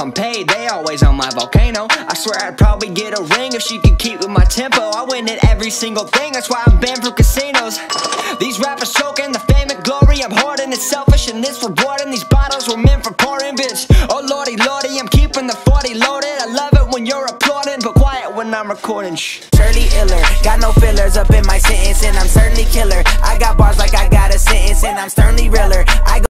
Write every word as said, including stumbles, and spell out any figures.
I'm paid, they always on my volcano. I swear I'd probably get a ring if she could keep with my tempo. I win at every single thing, that's why I'm banned from casinos. These rappers choking the fame and glory, I'm hoarding, it's selfish and it's rewarding. These bottles were meant for pouring, bitch. Oh lordy, lordy, I'm keeping the forty loaded. I love it when you're applauding, but quiet when I'm recording. Shh. Surely iller, got no fillers up in my sentence, and I'm certainly killer. I got bars like I got a sentence, and I'm sternly realer. I